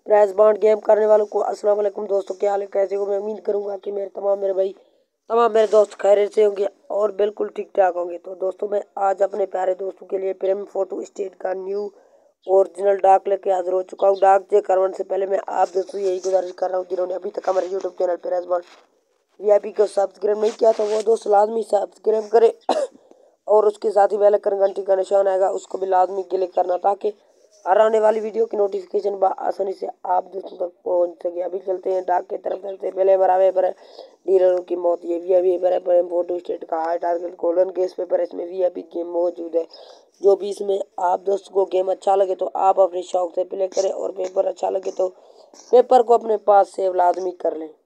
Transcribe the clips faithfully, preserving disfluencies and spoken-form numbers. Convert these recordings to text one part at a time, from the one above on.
Price bond game करने वालों को अस्सलाम वालेकुम दोस्तों, क्या हाल है, कैसे हो। मैं उम्मीद करूंगा कि मेरे तमाम मेरे भाई तमाम मेरे दोस्त खैरियत से होंगे और बिल्कुल ठीक ठाक होंगे। तो दोस्तों, मैं आज अपने प्यारे दोस्तों के लिए प्रेम फोटो स्टेट का न्यू ओरिजिनल डाक लेके हाजिर हो चुका हूँ। डाक चेक करवाने से पहले मैं आप दोस्तों यही गुजारिश कर रहा हूँ, जिन्होंने अभी तक हमारे YouTube channel prize bond V I P को सब्सक्राइब नहीं किया तो वो दोस्त लाजमी सब्सक्राइब करे और उसके साथ ही बेल आइकन घंटी का निशान आएगा, उसको भी लाजमी क्लिक करना, ताकि हर आने वाली वीडियो की नोटिफिकेशन आसानी से आप दोस्तों तक पहुंच सके। अभी चलते हैं डाक की तरफ। चलते पहले बराबर पर डीलरों की मौत, ये वी आई पी पर पर फोटो स्टेट का high target golden guess paper, इसमें वी आई पी गेम मौजूद है। जो भी इसमें आप दोस्तों को गेम अच्छा लगे तो आप अपने शौक से प्ले करें और पेपर अच्छा लगे तो पेपर को अपने पास सेव लाजमी कर लें।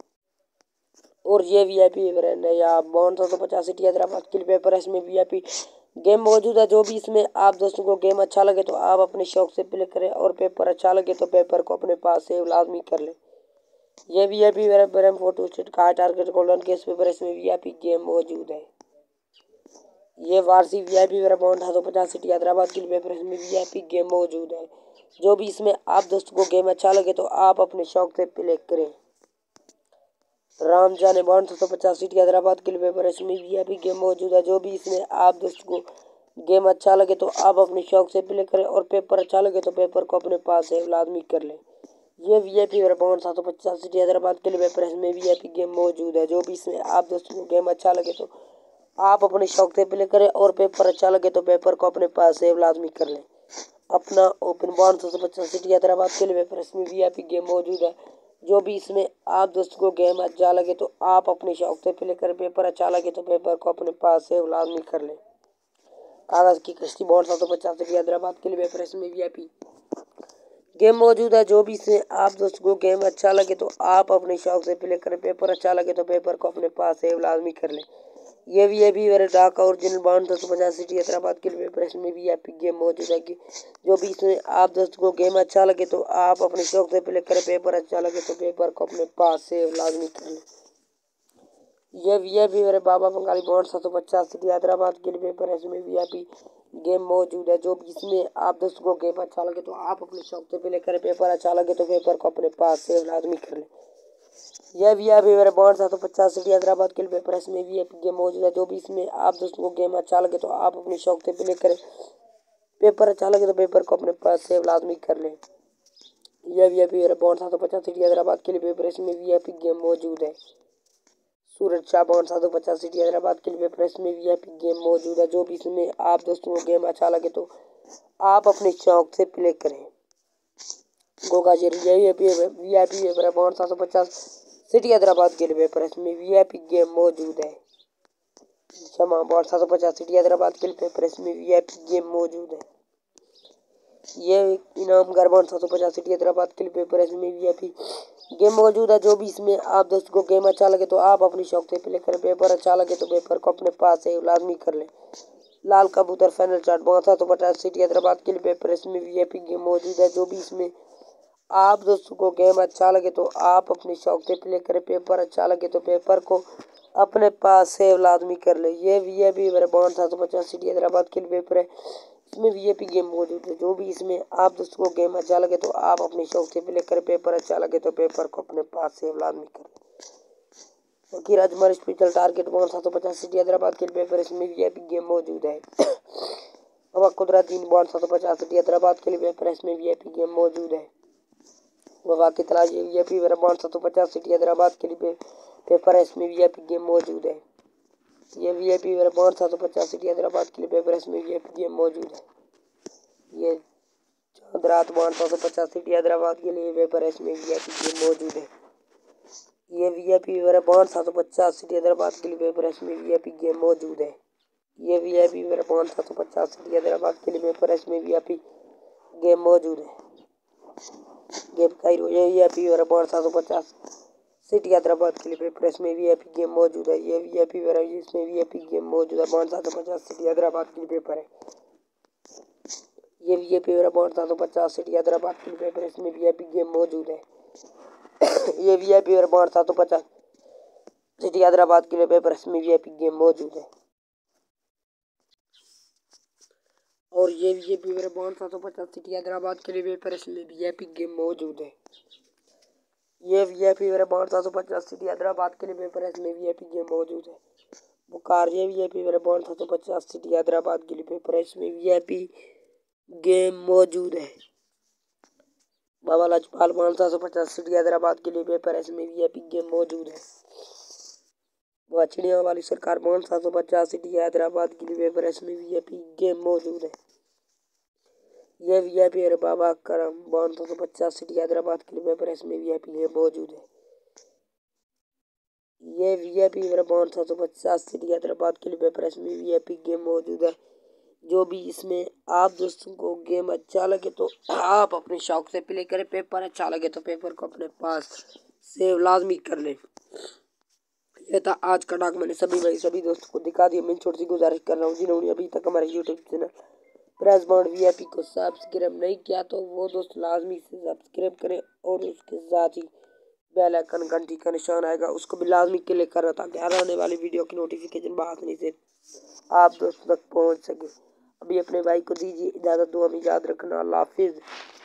और ये वी आई पी ब्रांड है या बॉन्ड सौ पचास हैदराबाद के पेपर है, इसमें वी आई पी गेम मौजूद है। जो भी इसमें आप दोस्तों को गेम अच्छा लगे तो आप अपने शौक से प्ले करें और पेपर अच्छा लगे तो पेपर को अपने पास सेव लाजमी कर लें। ये V I P brand photostat का टारगेट गोल्डन केस पेपर, इसमें वी आई पी गेम मौजूद है। ये वार्षिक वी आई पी बॉन्ड है सौ पचास सिटी हैदराबाद के पेपर, इसमें वी आई पी गेम मौजूद है। जो भी इसमें आप दोस्तों को गेम अच्छा लगे तो आप अपने शौक से प्ले करें। राम जाने बॉन्ड सौ पचास सिटी हैदराबाद के पेपर, इसमें वी आई पी गेम मौजूद है। जो भी इसमें आप दोस्तों को गेम अच्छा लगे तो आप अपने शौक से प्ले करें और पेपर अच्छा लगे तो पेपर को अपने पास सेव लाजमी कर लें। ये वी आई पी बॉन्ड सात सौ पचास सिटी हैदराबाद के पेपर, इसमें वी आई पी गेम मौजूद है। जो भी इसमें आप दोस्तों को गेम अच्छा लगे तो आप अपने शौक से प्ले करें और पेपर अच्छा लगे तो पेपर को अपने पास सेव लाजमी कर लें। अपना ओपन बॉन्ड सौ पचास सिटी हैदराबाद के पेपर, इसमें वी आई पी गेम मौजूद है। जो भी इसमें आप दोस्तों को गेम अच्छा लगे तो आप अपने शौक से प्ले करें, पेपर अच्छा लगे तो पेपर को अपने पास सेव लाजमी कर लें। कागज़ की कश्ती बॉन्ड सात सौ पचास सिटी हैदराबाद के पेपर, इसमें वी आई पी गेम मौजूद है। जो भी इसमें आप दोस्तों को गेम अच्छा लगे तो आप अपने शौक से प्ले करें, पेपर अच्छा लगे तो पेपर को अपने पास सेव लाजमी कर लें। ये वी आई पी डाक ओरिजिनल बॉन्ड सौ पचास सिटी हैदराबाद के पेपर, इसमें वी आई पी गेम मौजूद है। कि जो भी इसमें आप दोस्तों को गेम अच्छा लगे तो आप अपने शौक से प्ले करें, पेपर अच्छा लगे तो पेपर को अपने पास सेव लाजमी कर लें। ये वी आई पी मेरे बाबा बंगाली बॉन्ड सात सौ पचास सिटी हैदराबाद के पेपर, इसमें वी आई पी गेम मौजूद है। जो भी इसमें आप दोस्तों को गेम अच्छा लगे तो आप अपने शौक से प्ले करें, पेपर अच्छा लगे तो पेपर को अपने पास सेव लाजमी कर लें। यह वी आई पी मेरे बॉन्ड सात सौ पचास सिटी हैदराबाद के पेपर, इसमें वी आई पी गेम मौजूद है। जो भी इसमें आप दोस्तों को गेम अच्छा लगे तो आप अपने शौक से प्ले करें, पेपर अच्छा लगे तो पेपर को अपने पास सेव लाजमी कर लें। यह वी आई पी मेरे बॉन्ड सात सौ पचास सिटी हैदराबाद के पेपर, इसमें वी आई पी गेम मौजूद है। सूरज शाह बॉन्ड सात सौ पचास सिटी हैदराबाद के पेपर, इसमें वी आई पी गेम मौजूद है। जो भी इसमें आप दोस्तों को गेम अच्छा लगे तो आप अपने शौक से प्ले करें। गोगा जेरी V I P paper bond सात सौ पचास सिटी हैदराबाद के पेपर, इसमें वी आई पी गेम मौजूद है। क्षमा बॉन्ड सात सौ पचास सिटी हैदराबाद के पेपर, इसमें वी आई पी गेम मौजूद है। ये इनाम घर बॉन्ड सात सौ पचास सिटी हैदराबाद के पेपर, इसमें वी आई पी गेम मौजूद है। जो भी इसमें आप दोस्तों को गेम अच्छा लगे तो आप अपने शौक से प्ले करें, पेपर अच्छा लगे तो पेपर को अपने पास सेव लाजमी कर लें। लाल कबूतर फाइनल चार्ट बॉन्ड सात सौ पचास सिटी हैदराबाद के पेपर, इसमें वी आई पी गेम मौजूद है। जो भी इसमें आप दोस्तों को गेम अच्छा लगे तो आप अपने शौक से प्ले करें, पेपर अच्छा लगे तो पेपर को अपने पास सेव लाजमी कर ले। ये वी आई पी बॉन्ड सात सौ पचास सिटी हैदराबाद के पेपर है, इसमें वी आई पी गेम मौजूद है। जो भी इसमें आप दोस्तों को गेम अच्छा लगे तो आप अपने शौक से प्ले करें, पेपर अच्छा लगे तो पेपर को अपने पास सेव लाजमी कर ले। वकील अजमर स्पेशल टारगेट बॉन्ड सात सौ पचास सिटी हैदराबाद के पेपर, इसमें वी आई पी गेम मौजूद है। बाबा कुदरतदीन बॉन्ड सात सौ पचास सिटी हैदराबाद के पेपर, इसमें वी आई पी गेम मौजूद है। वबा की तलाश ये वी आई पी बॉन्ड सात सौ पचास सिटी हैदराबाद के लिए पेपर है, इसमें वी आई पी गेम मौजूद है। ये वी आई पी बॉन्ड सात सौ पचास सिटी हैदराबाद के लिए पेपर, इसमें वी आई पी गेम मौजूद है। ये चांदरात बॉन्ड सात सौ पचास सिटी हैदराबाद के लिए पेपर है, इसमें वी आई पी गेम मौजूद है। ये वी आई पी बॉन्ड सात सौ पचास सिटी हैदराबाद के लिए पेपर है, इसमें वी आई पी गेम मौजूद है। ये वी आई पी बॉन्ड सात सौ पचास सिटी हैदराबाद के लिए पेपर है, इसमें वी आई पी गेम मौजूद है। गेम कायरो ये वी आई पी बॉन्ड सात सौ पचास सिटी हैदराबाद के लिए पेपर, इसमें वी आई पी गेम मौजूद है। ये वी आई पी इसमें वी आई पी गेम मौजूद है। बॉन्ड सात सौ पचास सिटी हैदराबाद के लिए पेपर है। ये वी आई पी बॉन्ड सात सौ पचास सिटी हैदराबाद के लिए पेपर, इसमें वी आई पी गेम मौजूद है। ये वी आई पी बॉन्ड सात सौ पचास सिटी हैदराबाद के लिए पेपर, इसमें वी आई पी गेम मौजूद है। और ये ये भी मेरे बॉन्ड सात सौ पचास सिटी हैदराबाद के लिए पेपर इसमें वी आई पी गेम मौजूद है। ये वी आई पी मेरे बॉन्ड सात सौ पचास सिटी हैदराबाद के लिए पेपर इसमें वी आई पी गेम मौजूद है। बुकार ये वी आई पी मेरे बॉन्ड सात सौ पचास सिटी हैदराबाद के लिए पेपर है इसमें वी आई पी गेम मौजूद है। बाबा लाजपाल बॉन्ड सात सौ पचास सिटी हैदराबाद के लिए पेपर है इसमें वी आई पी गेम मौजूद है। चिड़िया वाली सरकार बॉन्ड सात सौ पचास सिटी हैदराबाद के लिए पेपर है इसमें वी आई पी गेम मौजूद है। ये वी आई पी मेरे बाबा करम बॉन्ड सात सौ पचास सिटी हैदराबाद के लिए पेपर है इसमें वी आई पी गेम मौजूद है। ये वी आई पी मेरा बॉन्ड सात सौ पचास सिटी हैदराबाद के लिए पेपर है इसमें वी आई पी गेम मौजूद है। जो भी इसमें आप दोस्तों को गेम अच्छा लगे तो आप अपने शौक से प्ले करें, पेपर अच्छा लगे तो पेपर को अपने पास सेव लाजमी कर लें। यह था आज का डाक, मैंने सभी भाई सभी दोस्तों को दिखा दिया। मैं छोटी सी गुजारिश कर रहा हूँ जिन्होंने अभी तक हमारे YouTube channel prize bond V I P को सब्सक्राइब नहीं किया तो वो दोस्त लाजमी से सब्सक्राइब करें और उसके साथ ही बेल आइकन घंटी का निशान आएगा उसको भी लाजमी क्लिक करना ताकि हर आने वाली वीडियो की नोटिफिकेशन बआसानी से आप दोस्तों तक पहुंच सके। अभी अपने भाई को दीजिए इजाज़त, दुआ में याद रखना। अल्लाह हाफिज़।